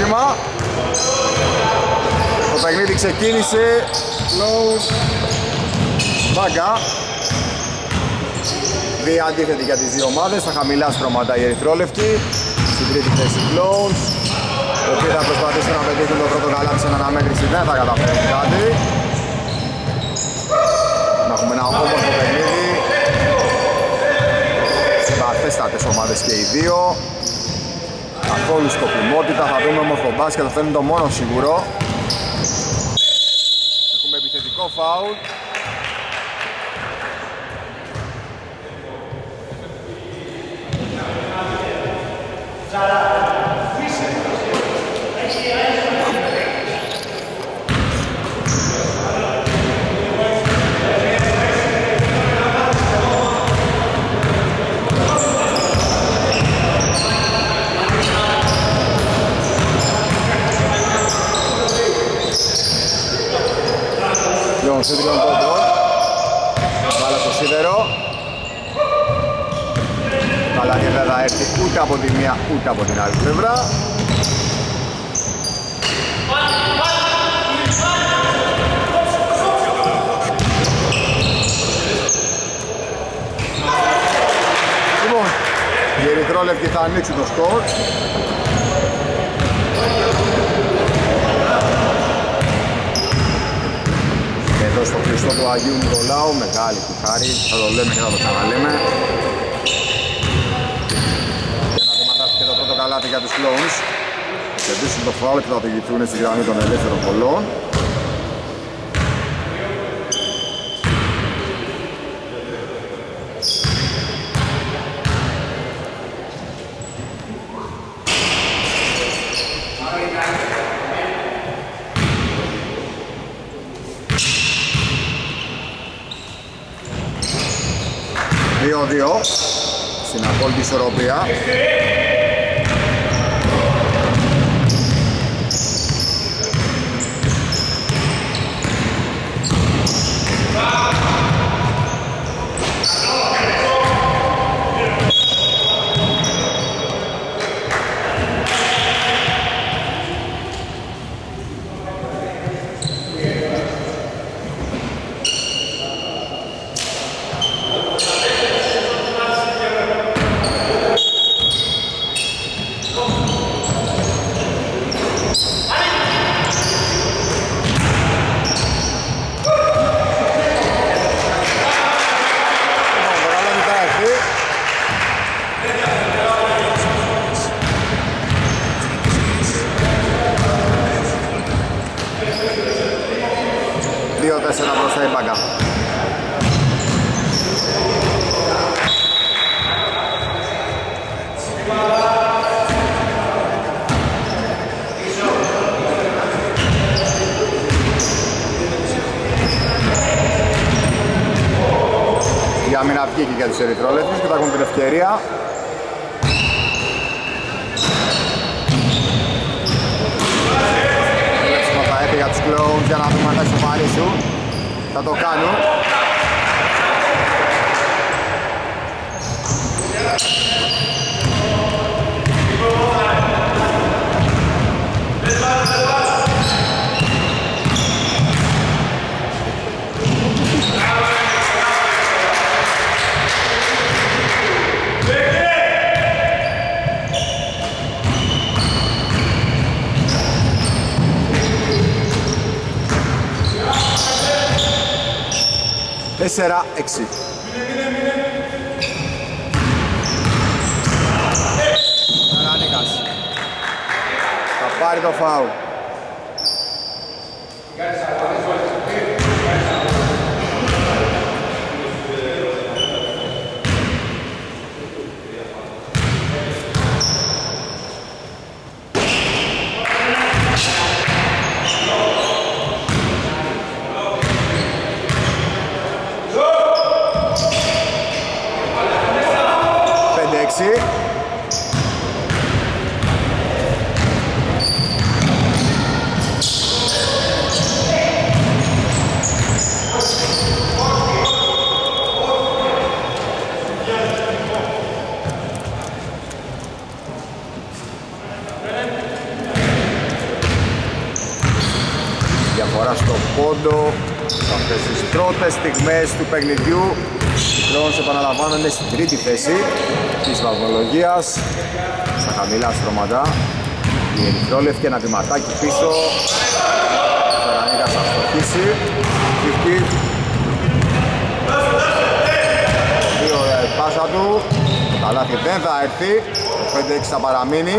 διάστημα. Το παιχνίδι ξεκίνησε. Close. Βάγκα. Δύο αντίθετοι για τις δύο ομάδες. Στα χαμηλά στρώματα οι ερυθρόλευκοι. Στην τρίτη θέση Close. Οι οποίοι θα προσπαθήσουν να πετύχουν το πρώτο καλάθι σε αναμέτρηση. Δεν θα καταφέρουν κάτι. Να έχουμε ένα όμορφο παιχνίδι. Συμπαθέστατες ομάδες και οι δύο. Καθόλου σκοπιμότητα, θα δούμε όμορφο μπάσκετ, αυτό είναι το μόνο σίγουρο. Έχουμε επιθετικό φάουλ. Σε τριών πόντων. Βάλα στο σίδερο. Καλά και δεν θα έρθει ούτε από τη μία ούτε από την άλλη πλευρά. Λοιπόν, οι ερυθρόλευκοι θα ανοίξουν το σκορ. Εδώ στο Χριστό του Αγίου Νικολάου, μεγάλη κουχάρη, θα το λέμε και θα το ξαναλέμε. Και να δεματάσει και το πρώτο καλάθι για τους Clones. Θα κερδίσουν το φάουλ και θα οδηγηθούν στη γραμμή των ελεύθερων πολλών. Στην απόλυτη ισορροπία. Και για τους ερυθρόλευκους και θα έχουν την ευκαιρία. Θα έρθει για τους Clones για να δούμε αν θα ισοφαρίσουν. Θα το κάνουν. Τέσσερα, 6. Καρανίκας. Θα πάρει το φάουλ. διαφορά στο πόντο σε αυτές τις πρώτες στιγμές του παιχνιδιού. Οι Crowns επαναλαμβάνονται στην τρίτη θέση της βαθμολογίας, στα χαμηλά στρώματα. Η ερυθρόλευκη ένα βηματάκι πίσω. Ο Καρανίκας θα στοχίσει. Πολύ ωραία η πάσα του. Το καλάθι δεν θα έρθει. Το 5-6 θα παραμείνει.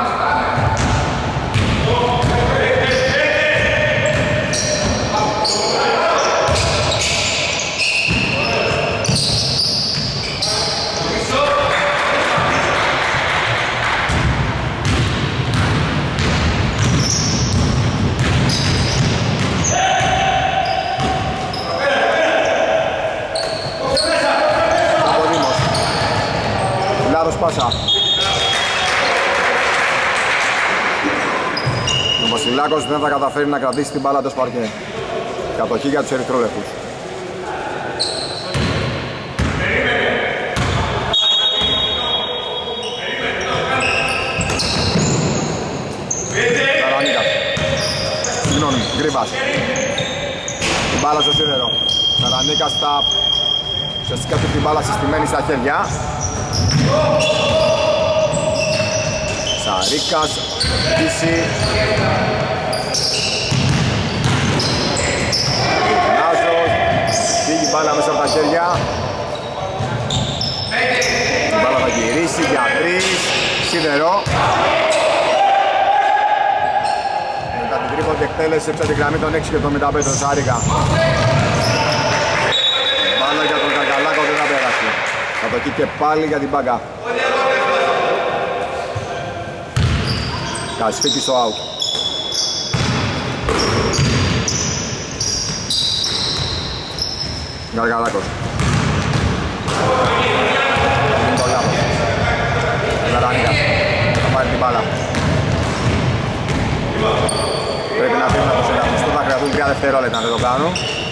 Πάσα. Ο Βασιλάκος δεν θα καταφέρει να κρατήσει την μπάλα του σπαρκέ. Κατοχή για τους ερυθρόλευκους. Καρανίκας. Συγγνώμη, Γκρίβας. Την μπάλα στο σίδερο. Καρανίκας θα ουσιαστικά του την μπάλα συστημένη στα χέρια. Σαρίκας, Δύση. Νάζος, φύγει μπάλα μέσα από τα χέρια. Η μπάλα θα γυρίσει για 3, σίδερο. Μετά την τρίποντη εκτέλεση έξω την γραμμή των 6 και των 75 τον Σαρίκα. Μπάλα για τον Κακαλάκο δεν θα πέρασε. Θα το εκεί και πάλι για την μπάγκα. Κασφίκη στο out. Γαργαλάκος. Είναι το λάθος. Καρανίκας. Θα πάρει την μπάλα. Πρέπει να αφήνουμε το συναγωνιστό. Θα χρειαστούν 3 δευτερόλεπτα να δεν το κάνουν.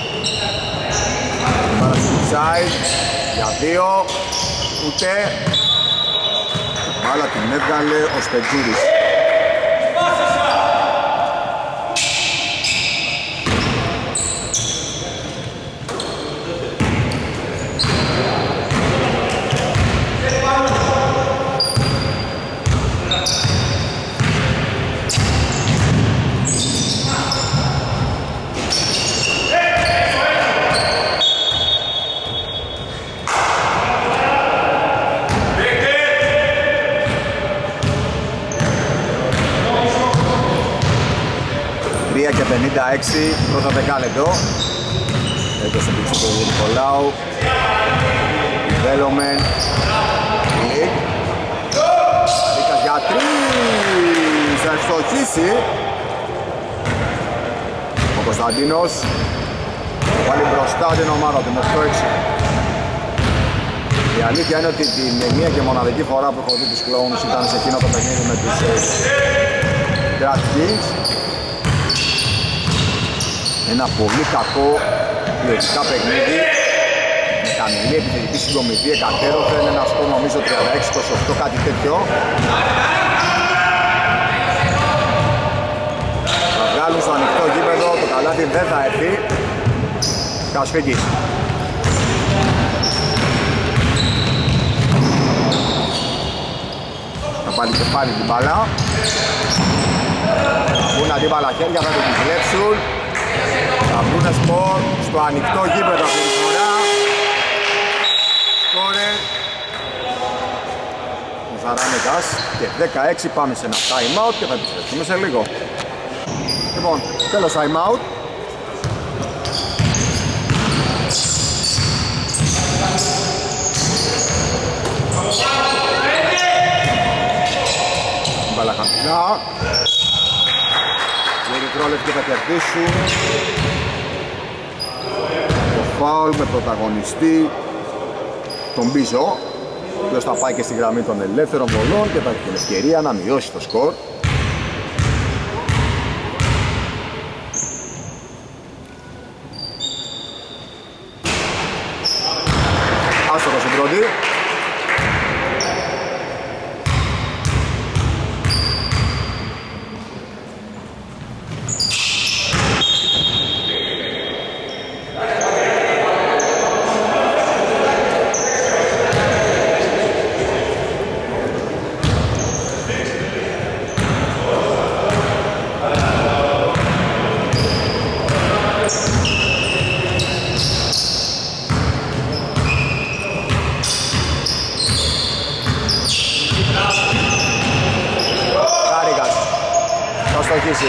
Η μπάλα στο side. Για 2. Ούτε. Η μπάλα την έβγαλε ο Σπετζούρης. Και 56 πρώτο δεκάλεπτο. Έδωσε πίσω του Νικολάου. Development. Κλικ. Λίκας για 3. Θα ευστοχίσει. Ο Κωνσταντίνος βάλει μπροστά την ομάδα του με 8-6. Η αλήθεια είναι ότι την μία και μοναδική φορά που έχω δει τους Clowns ήταν σε εκείνο το παιχνίδι με τους Draft Kings. Ένα πολύ κακό ποιοτικά παιχνίδι με χαμηλή επιθετική συγκομιδή εκατέρωθεν, ένα σκορ νομίζω 36-28, κάτι τέτοιο. Θα βγάλουν στο ανοιχτό γήπεδο, το καλάθι δεν θα έρθει. Κασφίκης. Θα πάρει και πάλι την μπάλα. Θα βγουν αντίπαλα χέρια, θα το κυκλέψουν. Θα βρούνε σκορ στο ανοιχτό γήπεδο αυτή τη φορά. Σκόρε ο Ζαράνεκας και 16. Πάμε σε ένα time out και θα επιστρέψουμε σε λίγο. Λοιπόν, τέλος time out. Μπάλα χαμηλά. Οι ερυθρόλευκοι θα κερδίσουν το φάουλ με πρωταγωνιστή τον Μπίζο, ο οποίος θα πάει και στη γραμμή των ελεύθερων βολών και θα έχει την ευκαιρία να μειώσει το σκορ. Άστοχος στην πρώτη. επίθεση.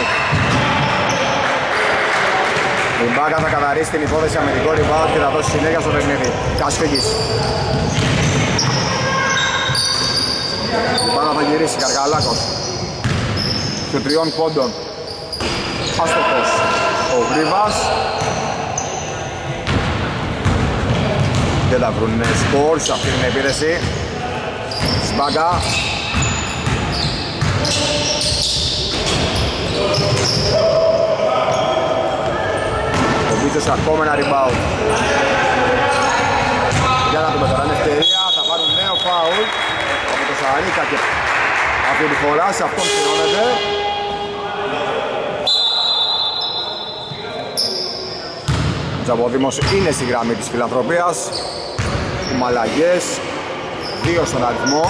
Η Μπάκα θα καθαρίσει την υπόθεση αμυντικό rebound και θα δώσει συνέχεια στο παιχνίδι. Κασφίγγης. Η μπάλα θα γυρίσει, Καργαλάκος. Του 3 πόντων. Άστοχος ο Γρήβας. Δεν θα βρουν σκορ σε αυτή την επίθεση. Σπάγκα. Ο Βίτσος ακόμα ένα rebound. Για να δούμε τώρα, είναι ευκαιρία, θα πάρουν νέο φάουλ από το Σαρίκα και αυτή τη φορά σε αυτόν πληρώνεται. Ο Τζαμποδήμος είναι στη γραμμή της φιλανθρωπίας. Οι μαλαγιές, 2 στον αριθμό.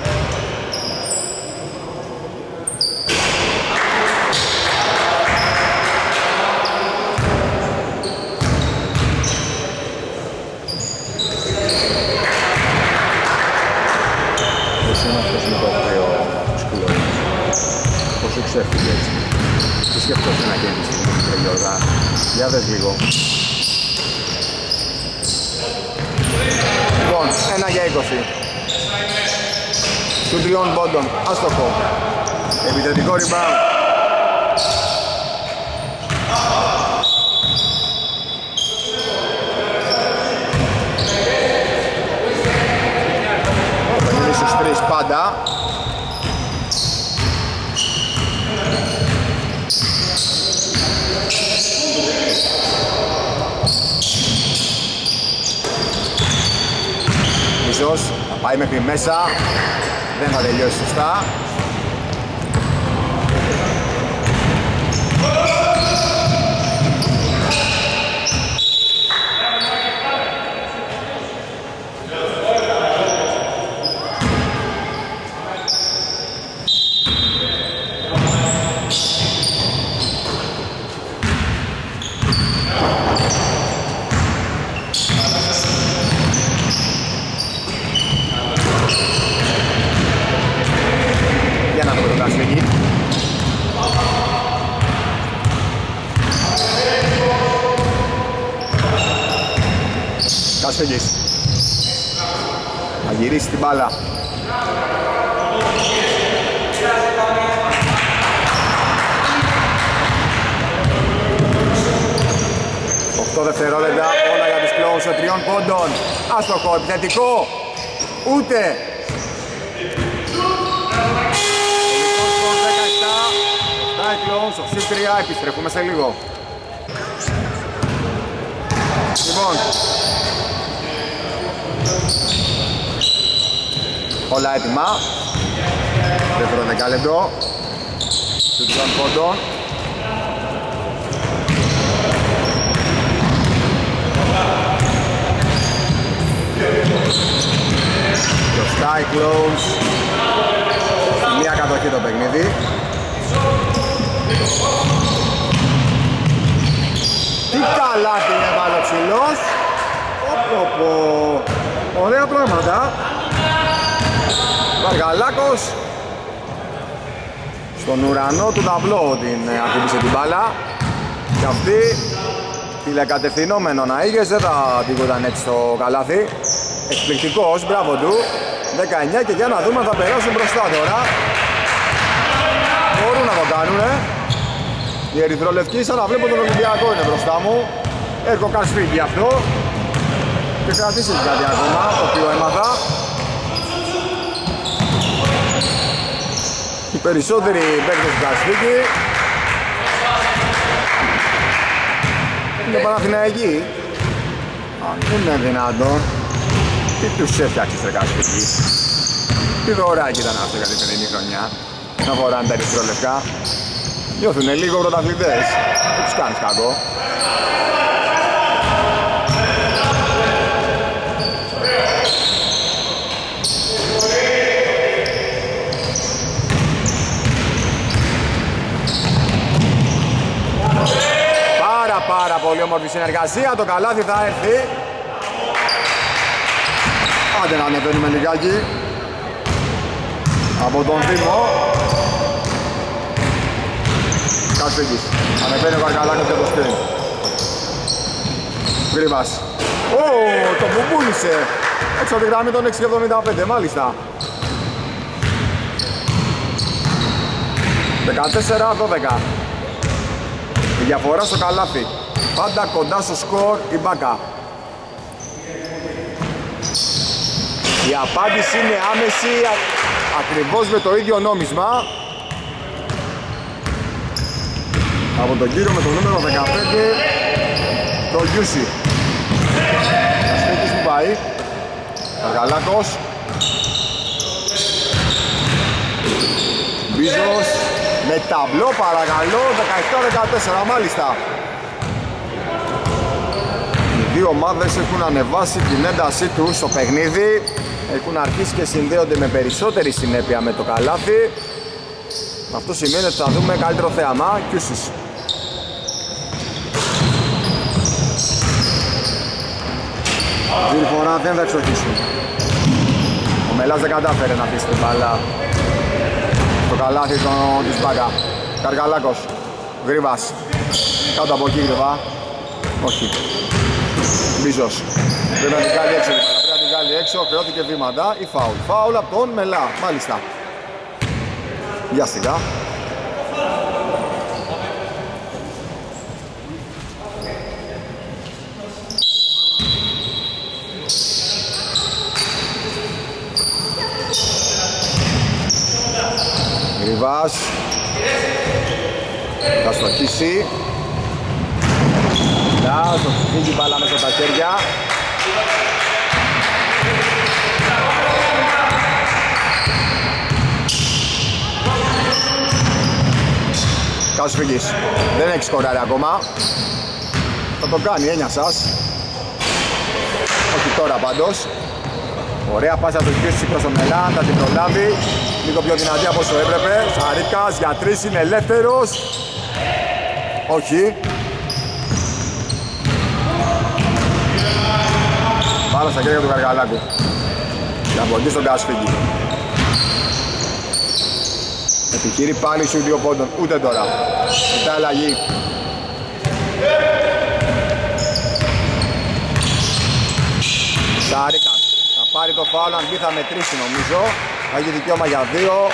Πόσο ξέφυγε έτσι. Τι σκεφτόσαι να γίνει στην μικρή Γιώργα. Για δες λίγο. Λοιπόν, 1 για 20. Σου 3 πόντων. Άστοχο. Επιθετικό rebound. Το παιχνίδι στους 3 πάντα. Θα πάει μέχρι μέσα, δεν θα τελειώσει σωστά. Κασφίγγης θα γυρίσει την μπάλα. 8 δευτερόλεπτα, όλα για τους κλόους σε 3 πόντων. Άστοχο, επιθετικό, ούτε. Στο συν 3, επιστρέφουμε σε λίγο. Λοιπόν, όλα έτοιμα. Δεύτερο δεκάλεπτο του 3 πόντων. Το Cyclones μία κατοχή το παιχνίδι. Τι καλάθι έβαλε ο ψηλός. Ωραία πράγματα. Βαργαλάκος στον ουρανό του ταμπλό την ακούμπησε την μπάλα. Και αυτή τηλεκατευθυνόμενο να είχες, δεν θα τίποταν έτσι στο καλάθι. Εκπληκτικός, μπράβο του. 19 και για να δούμε θα περάσουν μπροστά τώρα. Μπορούν να το κάνουνε. Οι ερυθρολευκοί σαν να βλέπω τον Ολυμπιακό είναι μπροστά μου. Έρχο Κασφίγγι αυτό. Και κρατήσει κάτι ακόμα, το οποίο έμαθα. Οι περισσότεροι παίκτες του Κασφίγγι είναι Παναθηναϊκοί. Αν δεν είναι δυνατόν. Τι τους έφτιαξες ρε Κασφίγγι. Τι δωράκι ήταν αυτό για την φετινή χρονιά. Να φοράνε τα ερυθρολευκά. Νιώθουνε λίγο πρωταθλητές. Δεν τους κάνεις κακό. Πάρα πολύ όμορφη συνεργασία. Το καλάθι θα έρθει. Άντε να ανεβαίνουμε λιγάκι από τον Δήμο. Κασφίγγις. Ανεβαίνει ο Καρκαλάκος για το screen. Γκρίβας. Το μπουμπούλησε. Έξω από τη γραμμή των 6,75, μάλιστα. 14-12. Η διαφορά στο καλάθι. Πάντα κοντά στο σκορ η Μπάκα. Η απάντηση είναι άμεση, ακριβώς με το ίδιο νόμισμα. Από τον κύριο με το νούμερο 15, το Γιούσι. Κασφίγγις που πάει. Καργαλάκος. Μπίζος με ταμπλό, παρακαλώ, 17-14 μάλιστα. Οι δύο ομάδες έχουν ανεβάσει την έντασή τους στο παιχνίδι. Έχουν αρχίσει και συνδέονται με περισσότερη συνέπεια με το καλάθι. Αυτό σημαίνει ότι θα δούμε καλύτερο θέαμα. Κιούσις. Την φορά δεν θα εξοχίσουν. Ο Μελάς δεν κατάφερε να αφήσει την μπάλα στο καλάθι της Μπάκα. Καρκαλάκος. Γρίβας. Κάτω από εκεί γρήβα. Όχι. Μπίζος. Πρέπει να την κάνει έξω. Πρέπει να την κάνει έξω. Χρεώθηκε βήματα ή φάουλ. Φάουλ από τον Μελά. Μάλιστα. Για σιγά. Γρυβάς. Θα στοχίσει. Θα φύγει μπάλα μέσα στα χέρια. Κασφίγγις. Δεν έχει σκοράρει ακόμα. Θα το κάνει, έννοια σας. Όχι τώρα πάντως. Ωραία πάσα του Κιούσι προς τον Μελά, θα την προλάβει. Λίγο πιο δυνατή από όσο έπρεπε. Σαρίκας για 3 είναι ελεύθερος. Όχι. Πάρα στα χέρια του Καργαλάκου. Και από εκεί στον Κασφίγγι. Επιχείρει πάλι σου 2 πόντων. Ούτε τώρα. Μετά αλλαγή. Σαρίκας. Θα πάρει το φάουλ, αν μπει θα μετρήσει νομίζω. Θα έχει δικαίωμα για 2.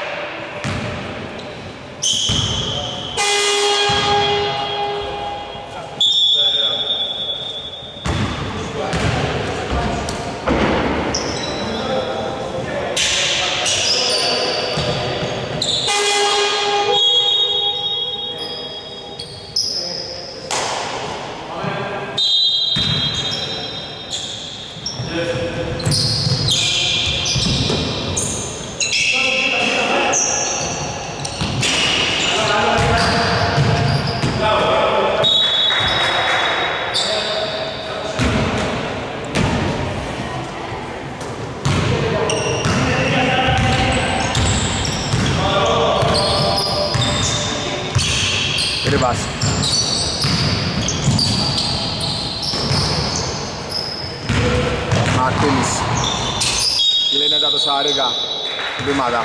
Μαρτίνης. Κλείνεται το Σαρίγα. Βήματα.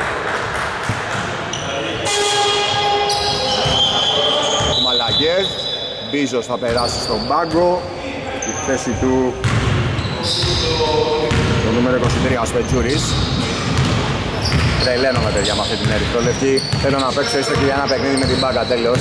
Έχουμε αλλαγές. Μπίζος θα περάσει στον πάγκο. Στη θέση του το νούμερο 23 ο Σπετζούρης. Τρελαίνομαι παιδιά με αυτή την ερυθρόλευκη. Θέλω να παίξω έστω και για ένα παιχνίδι με την μπάγκα, τέλος.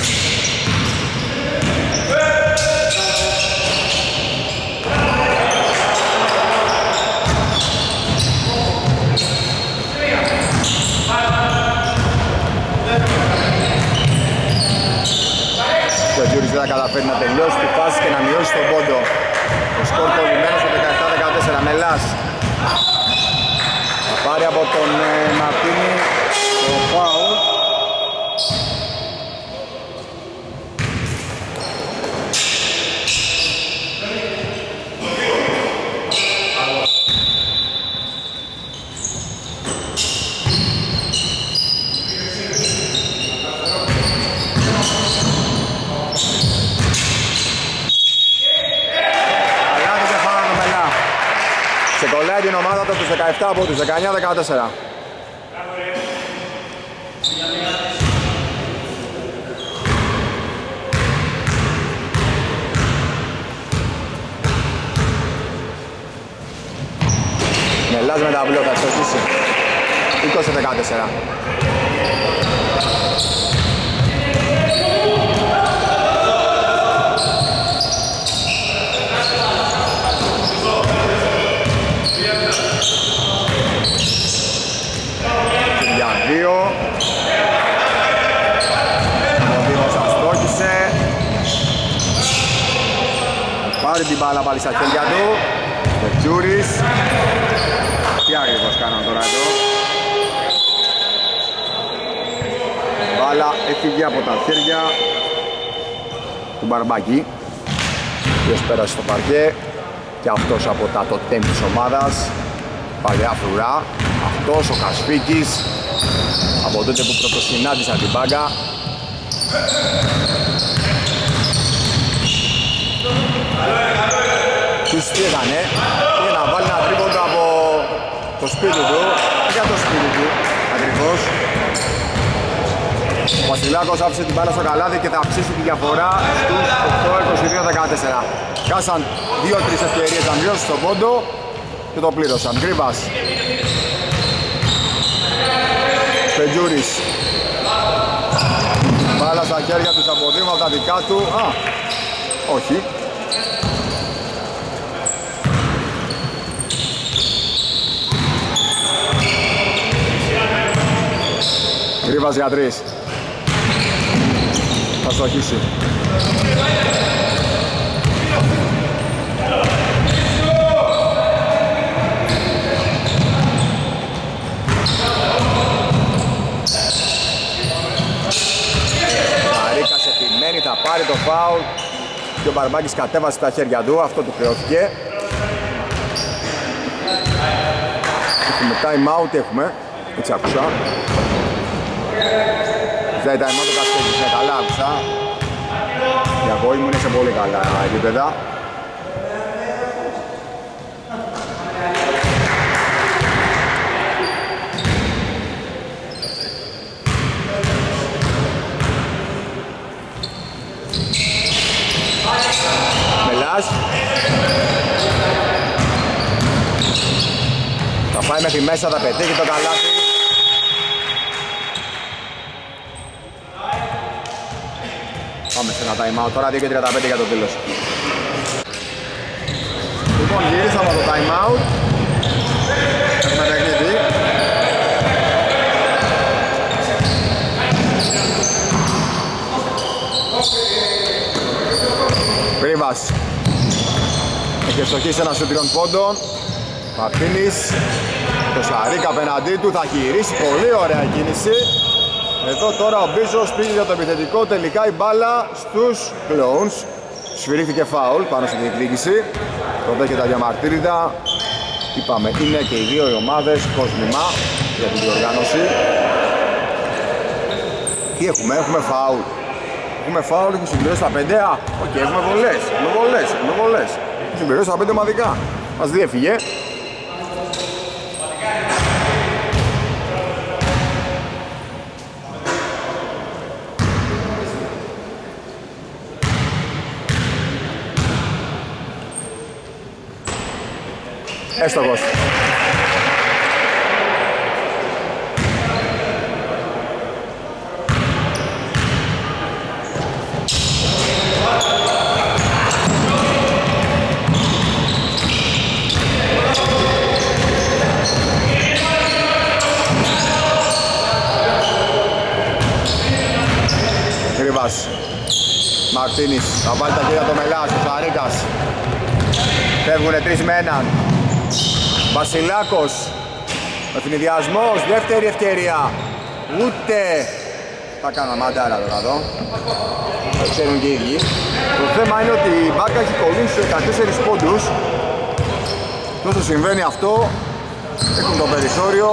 Ο Τζούρις δεν θα καταφέρει να τελειώσει τη φάση και να μειώσει τον πόντο. Ο σκορ κολλημένος στο 17-14. Μελάς θα πάρει από τον Μαρτίνη το φάουλ. Ξεκολλάει την ομάδα του τους 17 από τους 19-14. Αλλάζει με ταμπλό, θα εξοχίσει. 20-14. Για 2. Ο Δήμος αστόχησε. Πάρει την μπάλα πάλι στα χέρια του. Βετζούρης. Τι ακριβώς κάναν τώρα εδώ. Μπάλα έφυγε από τα χέρια του Μπαρμπάκη, ο οποίος πέρασε στο παρκέ και αυτός από τα τοτέμ της ομάδας. Παλιά φρουρά. Αυτός ο Κασφίκης από τότε που πρωτοσυνάντησαν την μπάγκα. Τους τι έκανε, πήγε να βάλει ένα τρίποντο από το σπίτι του, για το σπίτι του ακριβώς. Ο Βασιλάκος άφησε την μπάλα στο καλάδι και θα αυξήσει τη διαφορά στους 8-22-14. Κάσαν 2-3 ευκαιρίες να μειώσουν στον πόντο και το πλήρωσαν. Γκρίβας. Πεντζούρης. Μπάλα στα χέρια τους από Δήμα, τα δικά του. Όχι. Γκρίβας για 3. Θα στοχίσει. Μαρίκας επιμένει, θα πάρει το φάουλ και ο Μπαρμπάκης κατέβασε τα χέρια του, αυτό του χρεώθηκε. Έχουμε time out, έχουμε, έτσι άκουσα. Δεν time out, το Κασπέκης, είναι καλά άκουσα. Η αγώγη μου είναι σε πολύ καλά επίπεδα. Μελάς. Θα πάει μέχρι μέσα, θα πετύχει το καλάθι. Πάμε σε ένα time out τώρα, 2 και 35 για το τέλος. Λοιπόν, γυρίσαμε από το time out. Έχουμε παιχνίδι. Πρίβας. Έχει ευστοχίσει ένα σου 3 πόντων. Μαρτίνης. Το Σαρίκα απέναντί του, θα γυρίσει, πολύ ωραία κίνηση. Εδώ τώρα ο Μπίζος πήγε για το επιθετικό, τελικά η μπάλα στους Clones. Σφυρίχθηκε φάουλ πάνω στη διεκδίκηση. Το δέχεται τα διαμαρτύρητα. Είπαμε, είναι και οι δύο οι ομάδες κόσμημα για την διοργάνωση. Τι έχουμε φάουλ. Έχουμε φάουλ, έχουμε συμπληρώσει τα 5. Οκ, έχουμε βολές. Έχουμε συμπληρώσει τα 5 ομαδικά. Μας διέφυγε. Έστοχος. Γρήβας. Μαρτίνης. Θα βάλει τα χέρια το Μελάς, ο Σαρίκας. Φεύγουνε 3 με 1. Βασιλάκος, ευνηδιασμός, δεύτερη ευκαιρία. Ούτε θα κάνω μαντάρα τώρα εδώ. Το ξέρουν και οι ίδιοι. Το θέμα είναι ότι η Μπάκα έχει κολλήσει 14 πόντους. Τόσο συμβαίνει αυτό, έχουν το περιθώριο.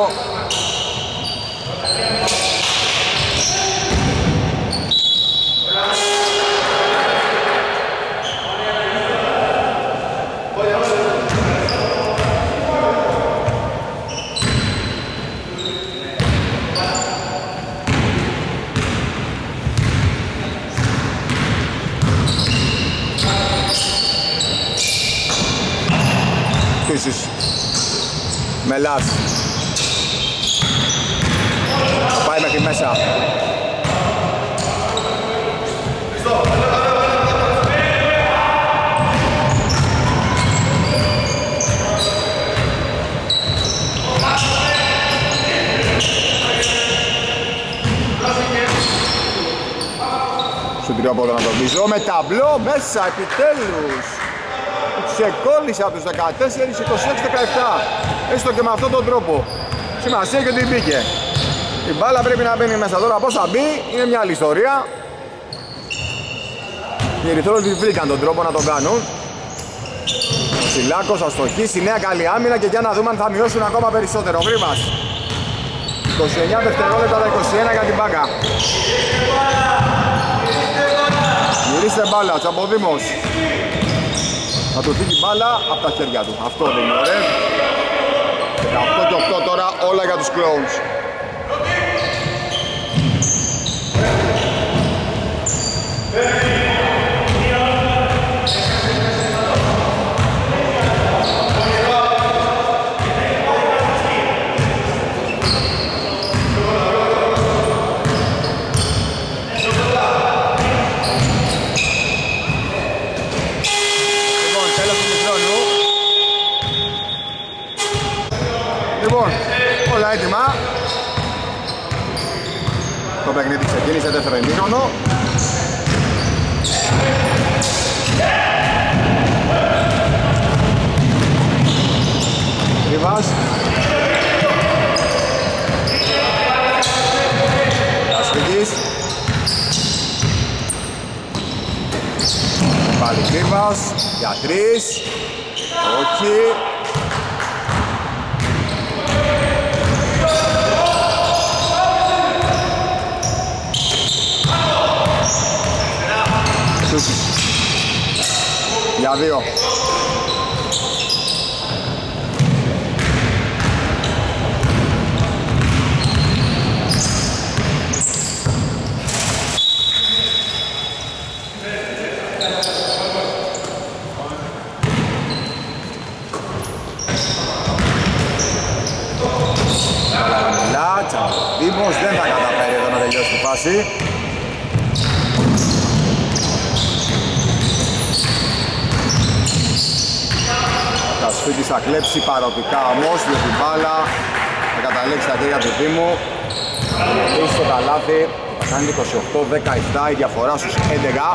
Μελάς. Θα πάει μέχρι μέσα. Στον τριόποδο να το βίζω με ταμπλό μέσα επιτέλους. Ξεκόλλησε από τους 14, 26, 17. Έστω και με αυτόν τον τρόπο. Σημασία και ότι μπήκε. Η μπάλα πρέπει να μπαίνει μέσα. Τώρα πώς θα μπει είναι μια άλλη ιστορία. Οι Ερυθρόλεπτοι βρήκαν τον τρόπο να τον κάνουν. Ο Σιλάκος θα στοχίσει, νέα καλή άμυνα και για να δούμε αν θα μειώσουν ακόμα περισσότερο. Γρήμας. 29 δευτερόλεπτα τα 21 για την μπάκα. Γυρίστε μπάλα, Τσαποδήμος. Θα του φύγει μπάλα από τα χέρια του. Αυτό δεν είναι ωραίο. 18 και 8 τώρα όλα για τους Clones. Όλα έτοιμα. Το παιχνίδι ξεκίνησε δεύτερο ημίχρονο. Ριβάς. Κασφυγής. Πάλι Ριβάς. Για 3. Όχι. Για 2. Τσαποδήμος δεν θα καταφέρει εδώ να τελειώσει τη φάση. Κασφίτης θα κλέψει παροπικά όμως με την μπάλα. Θα καταλήξει τα χέρια του Δήμου. Θα λύσει το καλάθι. Θα κάνει 28-17 η διαφορά στους 11.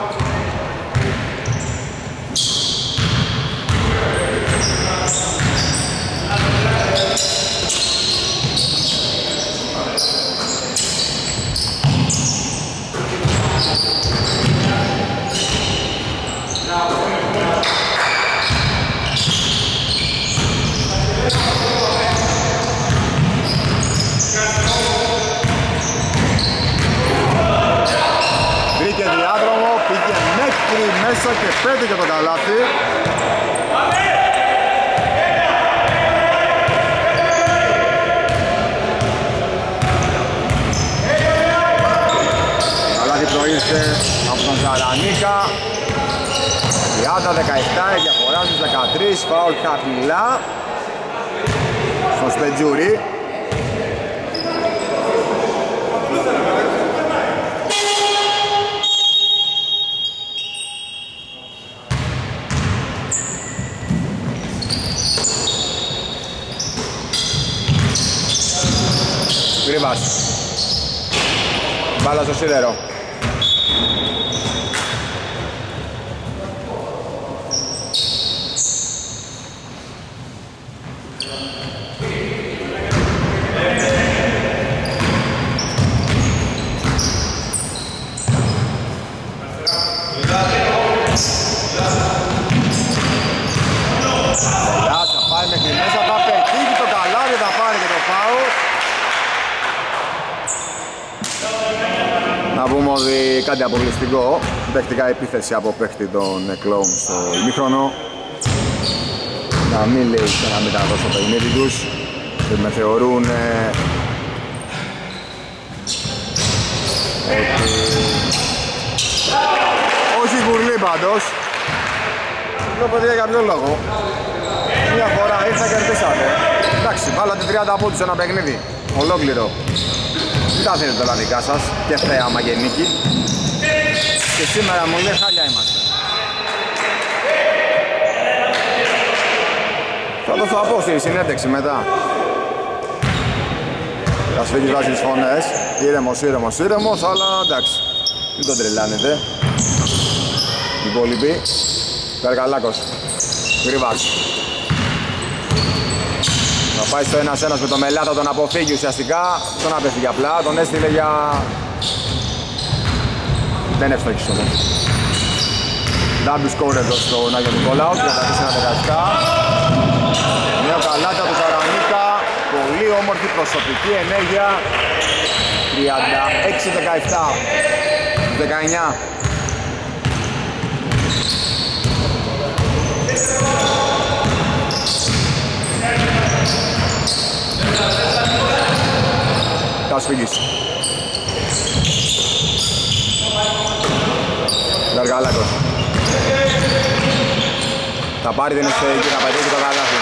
Βρήκε διάδρομο, πήγε μέχρι μέσα και πέτυχε το καλάθι. Καλάθι προήλθε από τον Ζαρανίκα. 30-17, η διαφορά στους 13, φάουλ χαμηλά στον Σπετζούρι. Γκρίβας. Μπάλα στο σίδερο. Κάτι αποκλειστικό, δεχτικά επίθεση από παίχτη των Clones στο ημίχρονο. Να μην λέει και να μην τα δώσω το παιχνίδι τους και με θεωρούν ότι... Όχι γουρλή πάντως. Το παιδί για κάποιο λόγο. Μια φορά ήρθα και κερδίσατε. Εντάξει, βάλατε 30 πόντους σε ένα παιχνίδι. Ολόκληρο. Τι τα θέλετε όλα δικά σας και θέαμα και νίκη. Και σήμερα μου λέει χάλια είμαστε. Θα το πω στη συνέντευξη μετά. Κασφίγγις βάζει τις φωνές. Ήρεμος, αλλά εντάξει. Μην τον τρελάνετε. Οι υπόλοιποι. Καρκαλάκος. Γρυβάς. Θα πάει στο 1-1 με το Μελά, θα τον αποφύγει ουσιαστικά. Τον απέφυγε απλά, τον έστειλε για... Δεν εύστοχης όμως. Double score εδώ στον Άγιο Νικόλαο, 34-17. Νέο καλάτα του Ζαρανίκα. Πολύ όμορφη προσωπική ενέργεια. 36-17. 19. Κασφίγγις. Γαργαλάκος. Θα πάρει την εσωτερική, θα πατήσει το καλάθι.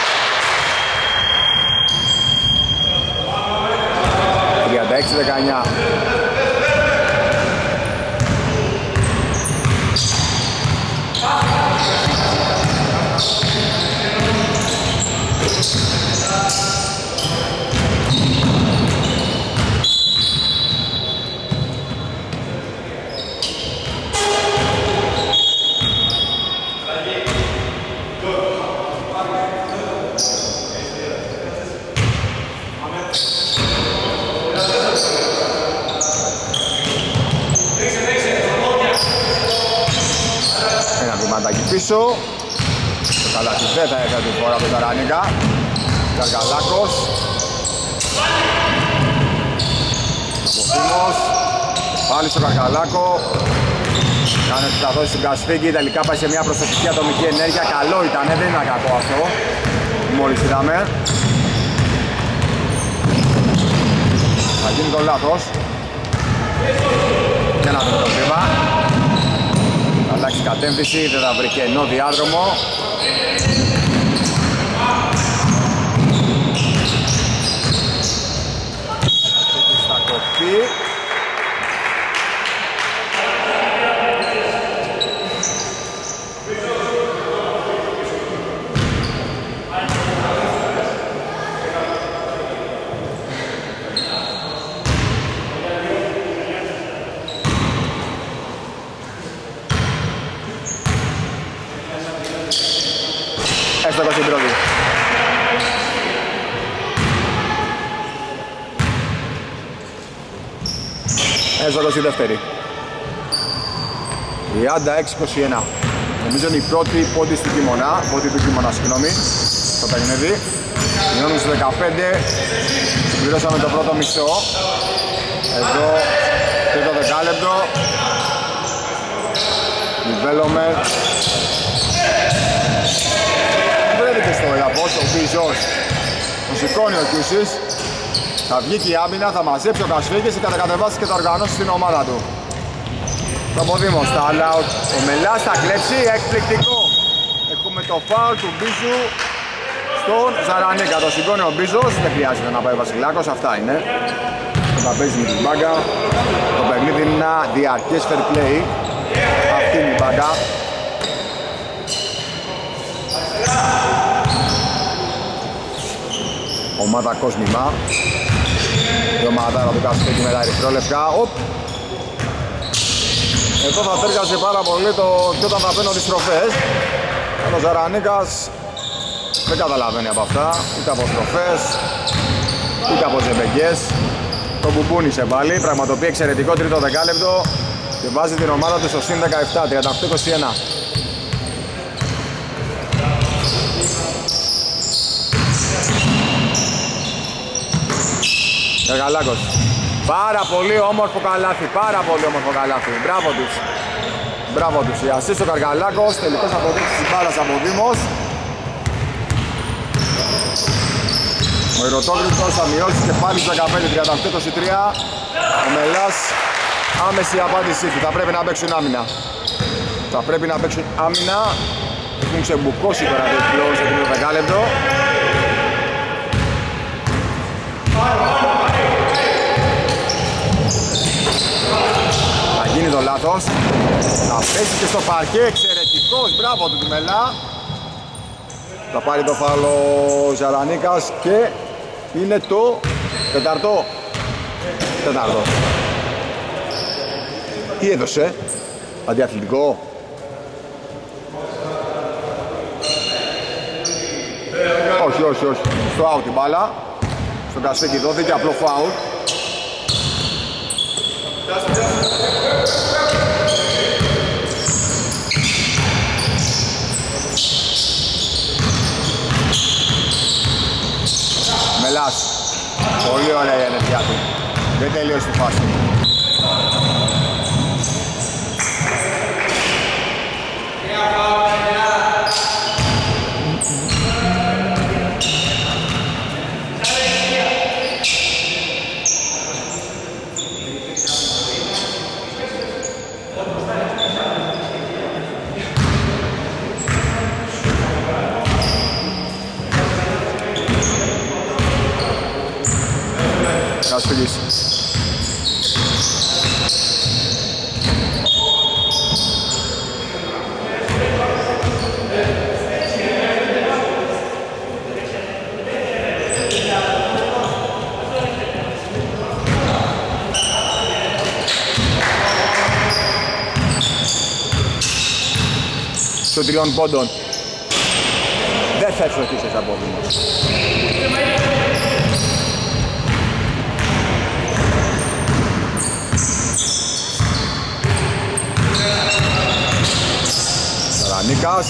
36-19. Πίσω. Το καλάθι δεν θα έρθει την φορά από τον Ταράνικα. Καρκαλάκος. Αποφήμος. Πάλι στο Καρκαλάκο. Κάνε ότι θα δώσει στην Κασφίγγι. Τελικά πάει σε μια προσωπική ατομική ενέργεια. Καλό ήταν, δεν είναι κακό αυτό. Μόλις είδαμε. Θα γίνει το λάθος. Για να δούμε το βήμα. Θα αλλάξει κατεύθυνση, δεν θα βρει κενό διάδρομο. Θα κοπεί. Έστω στην πρώτη. Έστω στη δεύτερη. 36-21. Νομίζω είναι η πρώτη πόντη του Κίμωνα, συγγνώμη, στο παιχνίδι. Μειώνουμε στους 15. Συμπληρώσαμε το πρώτο μισό. Εδώ τρίτο δεκάλεπτο. Development. Βρέθηκε στο εδαφός ο Μπίζος. Το σηκώνει ο Κιούσης. Θα βγει και η άμυνα, θα μαζέψει ο Κασφίγγις και θα κατεβάσει και θα οργανώσει την ομάδα του. Το αποδήμος, τα out. Ο Μελάς θα κλέψει, εκπληκτικό. Έχουμε το foul του Μπίζου στον Ζαρανίκα. Το σηκώνει ο Μπίζος, δεν χρειάζεται να πάει ο Βασιλάκος, αυτά είναι. Θα παίζει με την μπάγκα. Το παιχνίδι είναι ένα διαρκές fair play. Αυτή είναι η μπάγκα. Ομάδα κόσμημα. Η ομάδα του Κασφίγγι με τα ερυθρόλευκα. Εδώ θα τέργαζε πάρα πολύ το και όταν θα παίρνω τις στροφές. Ο Ζαρανίκας δεν καταλαβαίνει από αυτά, είτε από στροφές, είτε από ζεμπεγγιές. Το μπουμπούνισε πάλι, πραγματοποιεί εξαιρετικό τρίτο δεκάλεπτο και βάζει την ομάδα του στο συν 17, 38-21. Γαλάκος. Πάρα πολύ όμορφο καλάθι, μπράβο τους. Μπράβο τους, η ασίστ ο Καργαλάκος, τελικός αποδείξης της μπάλας από Δήμος. Ο Ιρωτόκριτος θα μειώσει και πάλι στους 15, 38-23. Ο Μελάς, άμεση απάντησή του, θα πρέπει να παίξουν άμυνα. Έχουν ξεμπουκώσει τώρα το πλέον σε τρίτο δεκάλεπτο. Θα γίνει το λάθος. Θα πέσει και στο παρκέ, εξαιρετικός, μπράβο του Μελά. Θα πάρει το φάουλ ο Ζαρανίκας και είναι το τέταρτο. Τι έδωσε, αντιαθλητικό. Όχι. Στο out η μπάλα. Στον Κασπίκη δόθηκε απλό φάουλ. Μελάς. Πολύ ωραία η ενέργειά του. Δεν τελείωσε τη φάση. Κασπίλης. Στο 3 πόντων. Δεν θα εξοχήσεις από δήμος. Νίκας.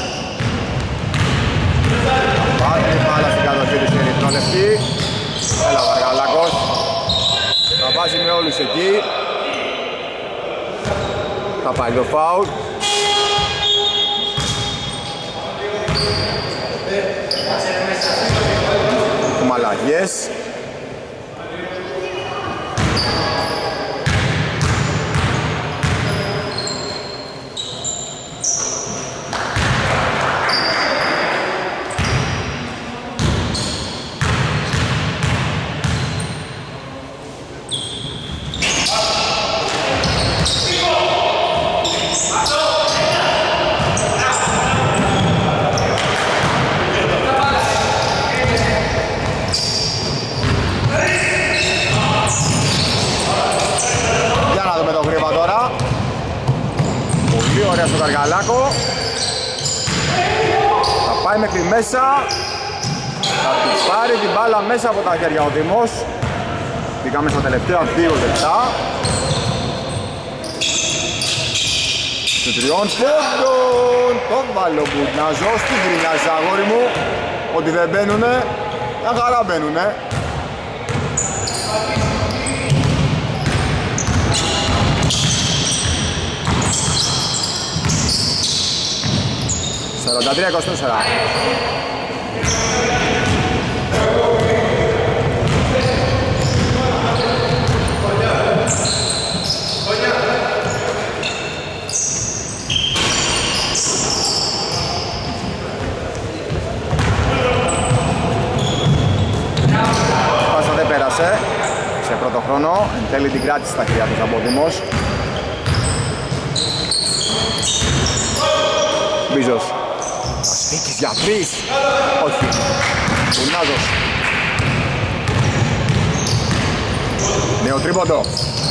Πάρει την μπάλα στην κατοχή της ερυθρόλευκη. Έλα ο Βαργαλάκος. Θα βάζει με όλους εκεί. Θα πάει το φάουλ. Έχουμε αλλαγές. Στο Καργαλάκο. Θα πάει μέχρι μέσα. Θα του πάρει την μπάλα μέσα από τα χέρια ο Δήμος. Πήγαμε στα τελευταία 2 λεπτά. Σε 3 πόντων. Τον βάλω Μπουρνάζος. Τι γκρινιάζεις αγόρι μου. Ότι δεν μπαίνουνε. Μια χαρά μπαίνουνε. Τα 3-24. Πάσα δεν πέρασε σε πρώτο χρόνο. Εν τέλει την κράτησε στα χέρια του από Δήμος. Μπίζος. Κασπίκης για 3. Όχι. Κουρνάζος. Νέο τρίποντο.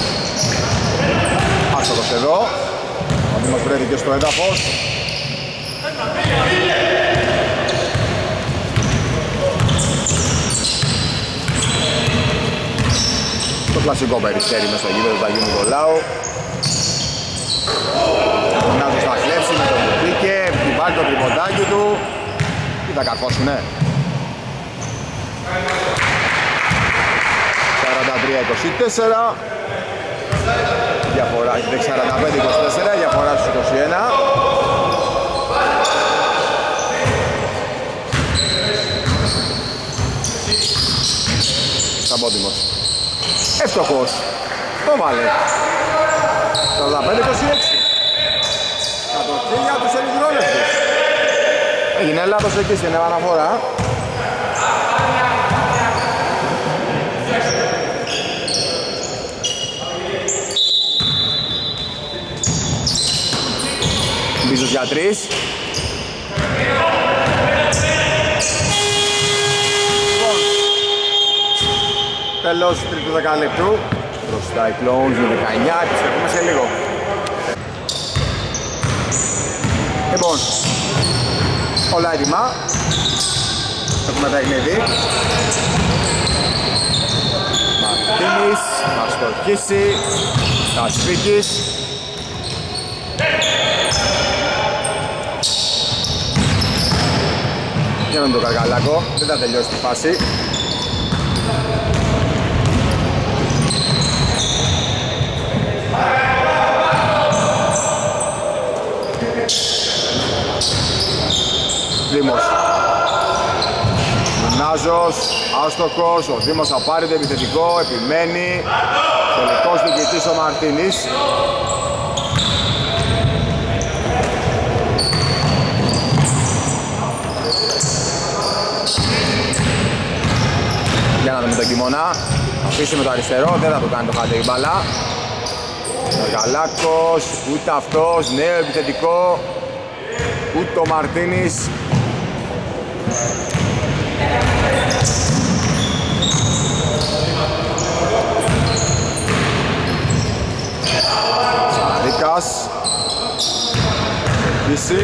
Άστοχος εδώ. Ο Δήμος βρέθηκε στο έδαφος. Το κλασικό περιστέρι μες στο γήπεδο του Αγίου Νικολάου. Ο Κουρνάζος θα κλέψει με το που μπήκε. Βάλει το τριποντάκι του. Τι θα καρφώσουνε. 43-24. Διαφορά, 45-24, διαφορά στους 21. Σαμπότιμος. Εύστοχος. Το βάλε. 45-26. Κατοχή για τους ερυθρόλευκους. Έγινε λάθος εκεί στην επαναφορά. Μπίζος για 3. Τέλος του τρίτου δεκαλέπτου. Μπροστά οι Clones με 19, επιστρέφουμε σε λίγο. Λοιπόν, όλα έτοιμα. Έχουμε παιχνίδι. Μαρτίνης, θα στοχίσει. Κασφίκης. Και με τον Καργαλάκο, δεν θα τελειώσει τη φάση. Δήμος. Μουνάζος, άστοχος, ο Δήμος θα πάρει το επιθετικό, επιμένει. Τελικός διοικητής ο Μαρτίνης. Για να δούμε τον Κιμώνα. Θα αφήσει με το αριστερό, δεν θα το κάνει το χάντε η μπάλα. Ο Γαλάκος, ούτε αυτός, νέο επιθετικό. Ούτε ο Μαρτίνης. Σαραδίκας. Επίση.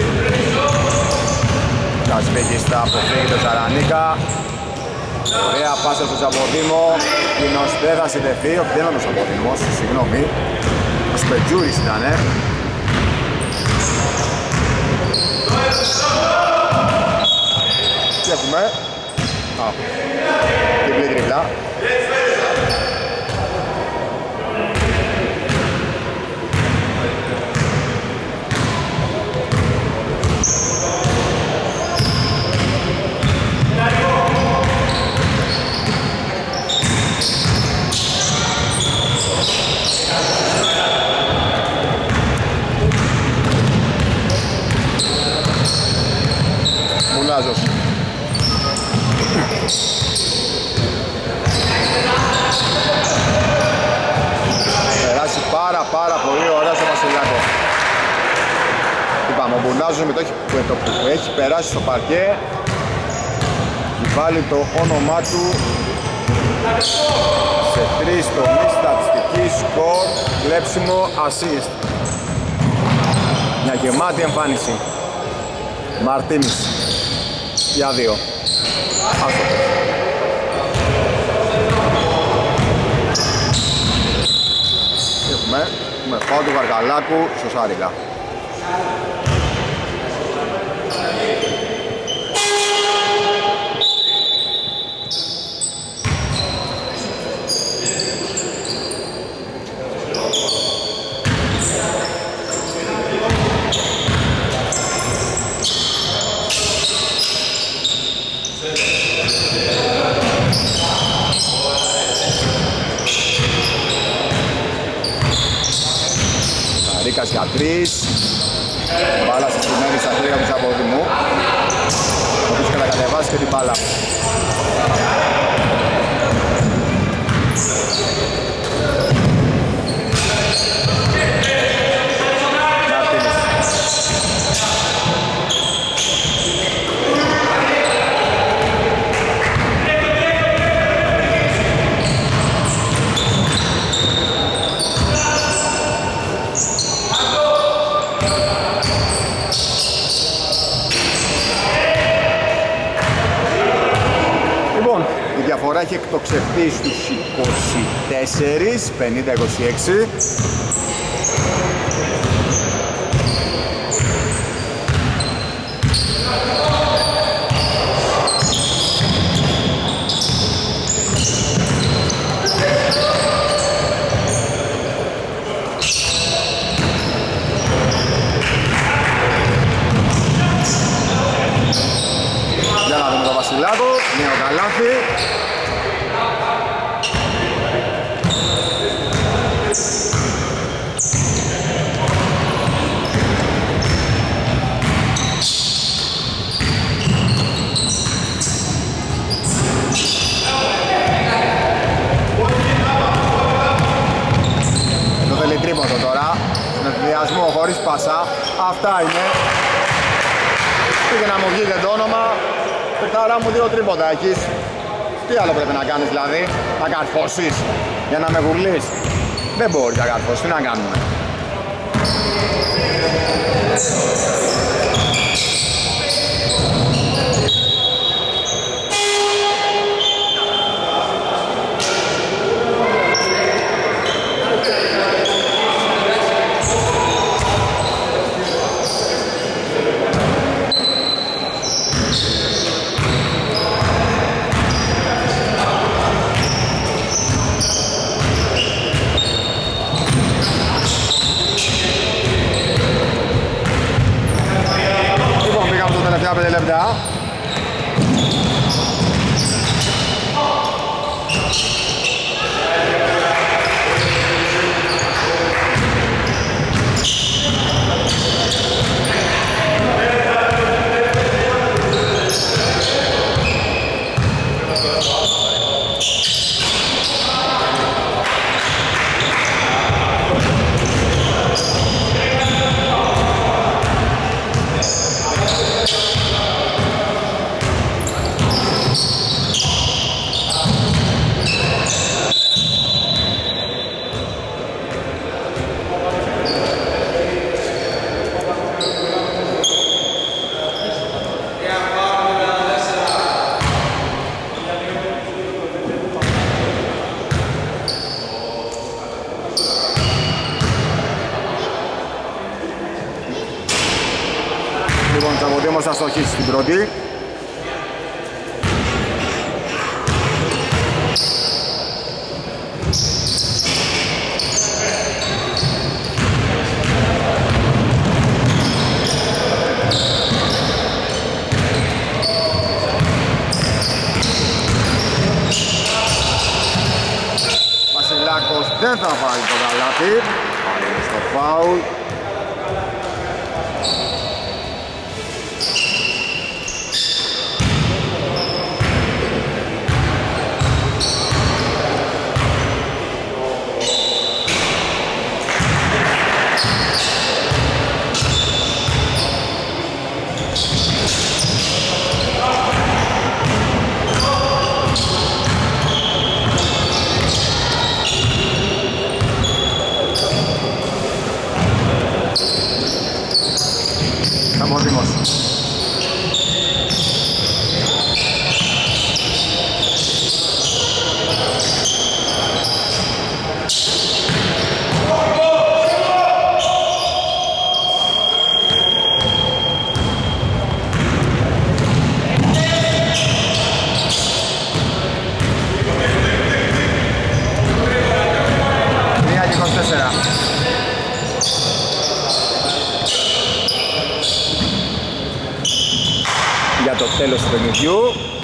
Κασβίκης θα αποφύγει το Σαρανίκα. Ωραία πάσα στο Σαποδήμο. Κοινός δεν θα συνδεθεί. Όχι, δεν είναι ο Σαποδήμος, συγγνώμη. Ο Σπετζούρης ήτανε. Τι έχουμε? Τριπλή τριπλά. Μουνάζος. Περάσει πάρα πολύ ωραία στο Βασιλιάκο. Είπαμε, ο Μουνάζος με το που έχει περάσει στο παρκέ και βάλει το όνομά του σε 3 τομείς, στατιστική, σκορ, κλέψιμο, assist. Μια γεμάτη εμφάνιση. Μαρτίνης για 2. Άστοχος. Έχουμε φάουλ του Γαργαλάκου στο Σάρικα. Ρίκας για 3. Μπάλα συστημένη στα χέρια του Σαποδήμου, ο οποίος κατακατεβάσει και την μπάλα. Έχει εκτοξευτεί στους 24, 50-26. Για να δούμε τον Βασιλάκο, νέο καλάθι. Αυτά είναι. Πήγε να μου βγείτε το όνομα. Παιχταρά μου 2 τρίποτα έχεις. Τι άλλο πρέπει να κάνεις δηλαδή? Να καρφώσεις για να με γουρλείς? Δεν μπορείς να καρφώσεις, τι να κάνουμε? Τελευταία 5 λεπτά. Λοιπόν, Τσαποδήμος θα στοχίσει στην πρώτη. Βασιλάκος δεν θα βάλει το καλάθι. Πάει στο φάουλ. Τσαποδήμος. Για το τέλος του παιχνιδιού.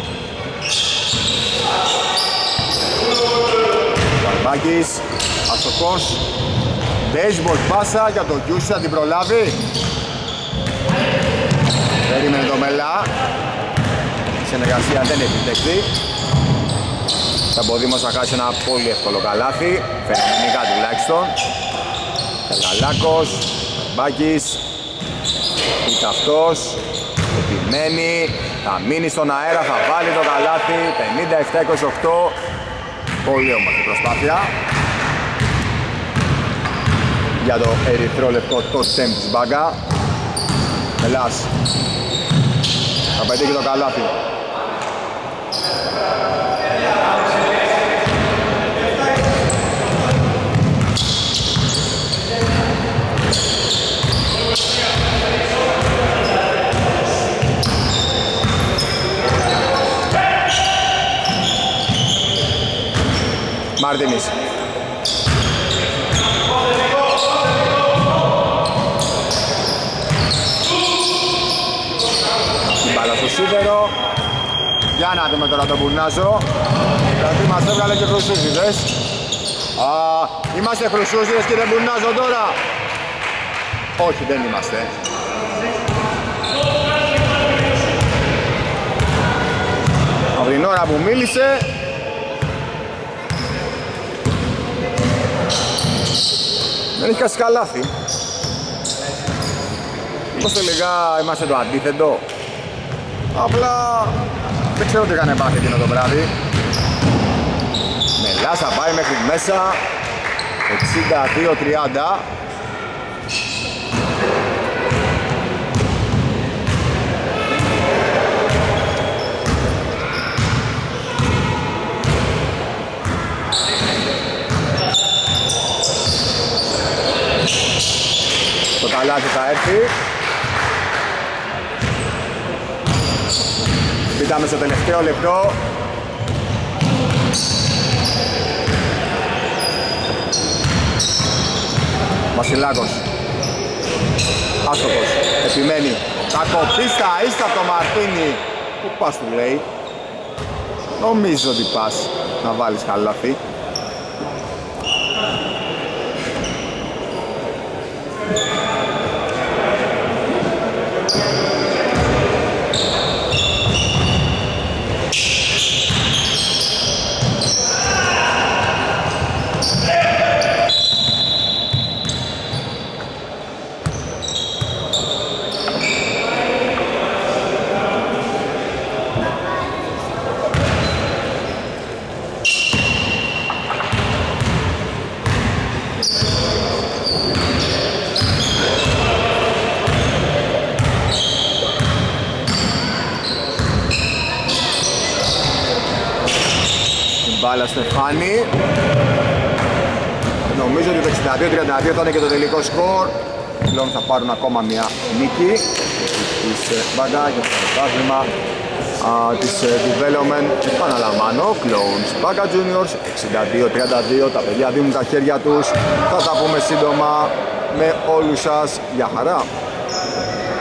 Βαρμπάκης, αστοχός. Baseball πάσα για το Γιούσι, θα την προλάβει. Περίμενε το Μελά. Η συνεργασία δεν επιτέχθη. Τσαποδήμος θα χάσει ένα πολύ εύκολο καλάθι, φαινομενικά τουλάχιστον. Τελγαλάκος, Βαρμπάκης. Είτε αυτός. Επιμένει, θα μείνει στον αέρα, θα βάλει το καλάθι. 57-28. Πολύ όμορφη προσπάθεια για το ερυθρό-λευκό τότσεμ της Μπάγκα. Μελάς θα πετύχει το καλάθι. Μαρτίνης. Την μπάλα στο σίδερο. Για να δούμε τώρα τον Μπουρνάζο. Δηλαδή μας έβγαλε και χρυσούζιδες. Είμαστε χρυσούζιδες και δεν Μπουρνάζο τώρα. Όχι, δεν είμαστε. Από την ώρα που μίλησε δεν έχει κάσει καλάθι. Πως τελικά είμαστε το αντίθετο. Απλά δεν ξέρω τι έκανε πάθη εκείνο το βράδυ. Μελάσα πάει μέχρι μέσα. 62-30. Το καλάθι θα έρθει. Πήγαμε στο τελευταίο λεπτό. Βασιλάκος. Άστοχος. Επιμένει. Θα κοπείς τα ίστα από το Μαρτίνι. Πού πας του λέει. Νομίζω ότι πας να βάλεις καλάθι. Μπάλα Στεφάνη. Νομίζω ότι το 62-32 θα είναι και το τελικό σκορ. Πλέον θα πάρουν ακόμα μια νίκη της Μπάγκα για το πρωτάθλημα της Development. Επαναλαμβάνω, Clones Μπάγκα Juniors 62-32. Τα παιδιά δίνουν τα χέρια τους. Θα τα πούμε σύντομα με όλους σας. Γεια χαρά.